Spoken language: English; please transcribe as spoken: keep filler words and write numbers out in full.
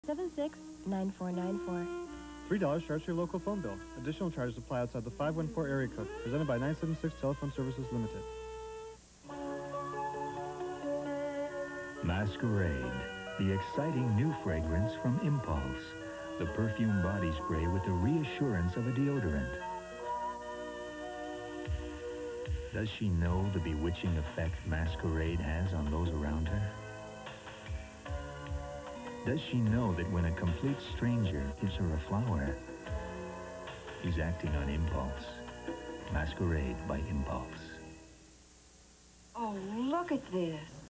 seven six nine four nine four. three dollars charged to your local phone bill. Additional charges apply outside the five one four area code. Presented by nine seven six Telephone Services Limited. Masquarade, the exciting new fragrance from Impulse. The perfume body spray with the reassurance of a deodorant. Does she know the bewitching effect Masquarade has on those around her? Does she know that when a complete stranger gives her a flower, he's acting on impulse? Masquarade by Impulse. Oh, look at this.